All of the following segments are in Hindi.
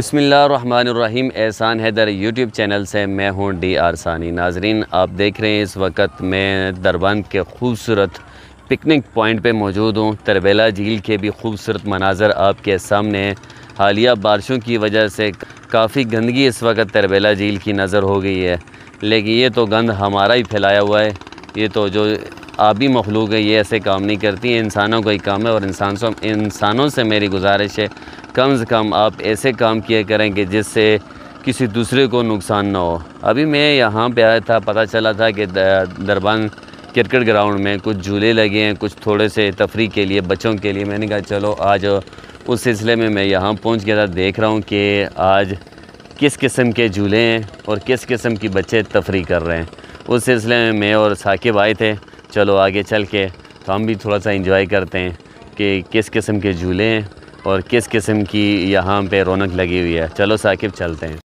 बिस्मिल्लाहिर्रहमानिर्रहीम। एहसान हैदर यूट्यूब चैनल से मैं हूं डी.आर. सानी। नाजरीन, आप देख रहे हैं इस वक्त मैं दरबंद के खूबसूरत पिकनिक पॉइंट पे मौजूद हूं। तरबेला झील के भी खूबसूरत मनाज़र आपके सामने हैं। हालिया बारिशों की वजह से काफ़ी गंदगी इस वक्त तरबेला झील की नज़र हो गई है, लेकिन ये तो गंद हमारा ही फैलाया हुआ है। ये तो जो आबी मखलूक है ये ऐसे काम नहीं करती है, इंसानों का ही काम है। और इंसानों से मेरी गुजारिश है कम से कम आप ऐसे काम किया करें कि जिससे किसी दूसरे को नुकसान ना हो। अभी मैं यहाँ पे आया था, पता चला था कि दरबंद क्रिकेट ग्राउंड में कुछ झूले लगे हैं, कुछ थोड़े से तफरी के लिए बच्चों के लिए। मैंने कहा चलो आज उस सिलसिले में मैं यहाँ पहुँच गया था। देख रहा हूँ कि आज किस किस्म के झूले हैं और किस किस्म की बच्चे तफरी कर रहे हैं। उस सिलसिले में मैं और साकिब आए थे। चलो आगे चल के तो हम भी थोड़ा सा इंजॉय करते हैं कि किस किस्म के झूले हैं और किस किस्म की यहाँ पे रौनक लगी हुई है। चलो साकिब चलते हैं।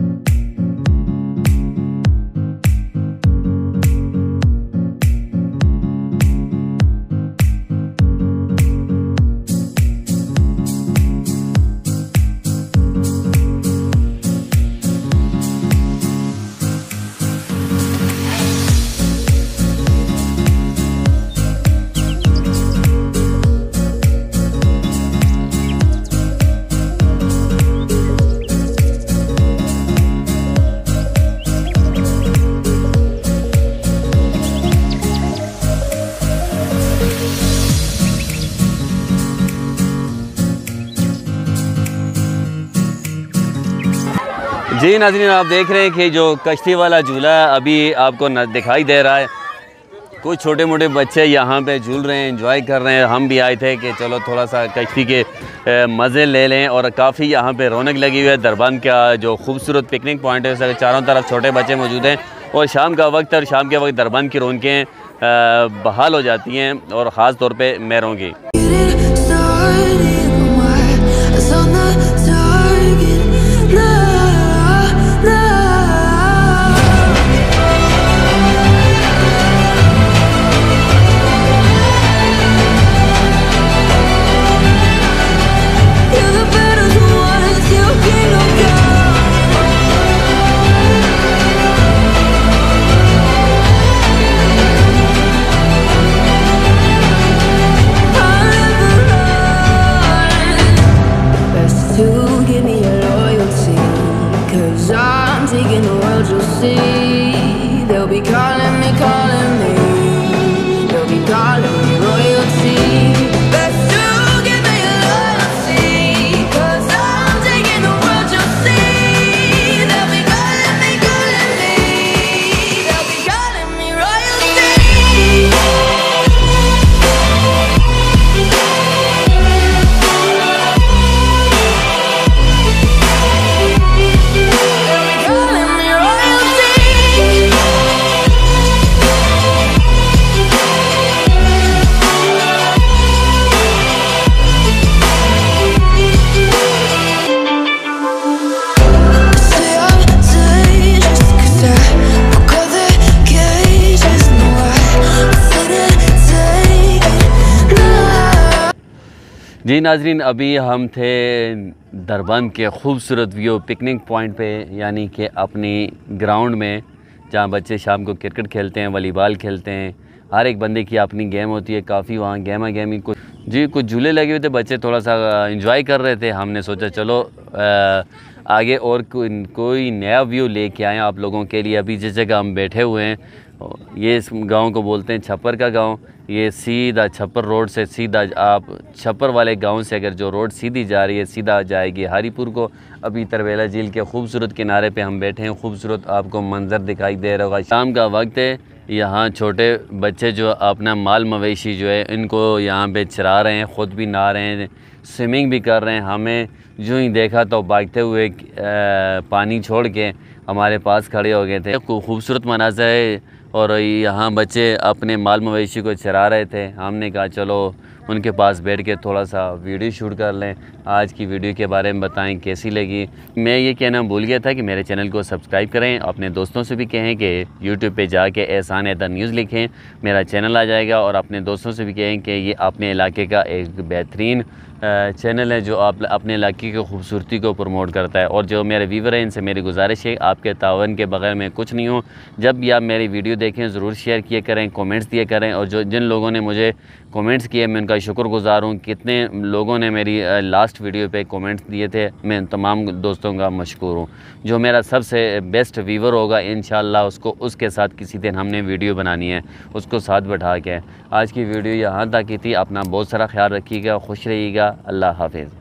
जी नाज़रीन, आप देख रहे हैं कि जो कश्ती वाला झूला है अभी आपको दिखाई दे रहा है। कुछ छोटे मोटे बच्चे यहाँ पे झूल रहे हैं, एंजॉय कर रहे हैं। हम भी आए थे कि चलो थोड़ा सा कश्ती के मज़े ले लें। और काफ़ी यहाँ पे रौनक लगी हुई है। दरबंद का जो खूबसूरत पिकनिक पॉइंट है उसके चारों तरफ छोटे बच्चे मौजूद हैं। और शाम का वक्त और शाम के वक्त दरबंद की रौनकें बहाल हो जाती हैं, और ख़ास तौर पर मेरों की। जी नाजरीन, अभी हम थे दरबंद के खूबसूरत व्यू पिकनिक पॉइंट पे, यानी कि अपनी ग्राउंड में जहाँ बच्चे शाम को क्रिकेट खेलते हैं, वॉलीबॉल खेलते हैं। हर एक बंदे की अपनी गेम होती है। काफ़ी वहाँ गेमा गेमी कुछ झूले लगे हुए थे। बच्चे थोड़ा सा एंजॉय कर रहे थे। हमने सोचा चलो आगे और कोई नया व्यू लेके आएँ आप लोगों के लिए। अभी जिस जगह हम बैठे हुए हैं ये इस गांव को बोलते हैं छप्पर का गांव। ये सीधा छप्पर रोड से सीधा आप छप्पर वाले गांव से अगर जो रोड सीधी जा रही है सीधा जाएगी हारीपुर को। अभी तरबेला झील के खूबसूरत किनारे पे हम बैठे हैं। खूबसूरत आपको मंजर दिखाई दे रहा होगा। शाम का वक्त है। यहाँ छोटे बच्चे जो अपना माल मवेशी जो है इनको यहाँ पे चरा रहे हैं, ख़ुद भी नहा रहे हैं, स्विमिंग भी कर रहे हैं। हमें जो ही देखा तो भागते हुए पानी छोड़ के हमारे पास खड़े हो गए थे। खूबसूरत मनाज़र है और यहाँ बच्चे अपने माल मवेशी को चरा रहे थे। हमने कहा चलो उनके पास बैठ के थोड़ा सा वीडियो शूट कर लें, आज की वीडियो के बारे में बताएं कैसी लगी। मैं ये कहना भूल गया था कि मेरे चैनल को सब्सक्राइब करें, अपने दोस्तों से भी कहें कि यूट्यूब पे जाके एहसान हैदर न्यूज़ लिखें, मेरा चैनल आ जाएगा। और अपने दोस्तों से भी कहें कि ये अपने इलाके का एक बेहतरीन चैनल है जो आप अपने इलाके की खूबसूरती को प्रमोट करता है। और जो मेरे व्यूवर हैं इनसे मेरी गुजारिश है, आपके तावन के बगैर मैं कुछ नहीं हूँ। जब भी आप मेरी वीडियो देखें ज़रूर शेयर किया करें, कमेंट्स दिया करें। और जिन लोगों ने मुझे कमेंट्स किए मैं उनका शुक्रगुज़ार हूँ। कितने लोगों ने मेरी लास्ट वीडियो पे कमेंट्स दिए थे, मैं तमाम दोस्तों का मशकूर हूँ। जो मेरा सबसे बेस्ट व्यूवर होगा इंशाअल्लाह उसको उसके साथ किसी दिन हमने वीडियो बनानी है, उसको साथ बैठा के। आज की वीडियो यहाँ तक ही थी। अपना बहुत सारा ख्याल रखिएगा, खुश रहिएगा। अल्लाह हाफिज़।